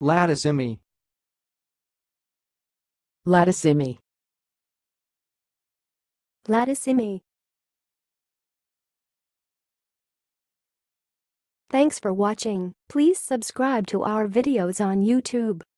latissimi, latissimi, latissimi. Thanks for watching. Please subscribe to our videos on YouTube.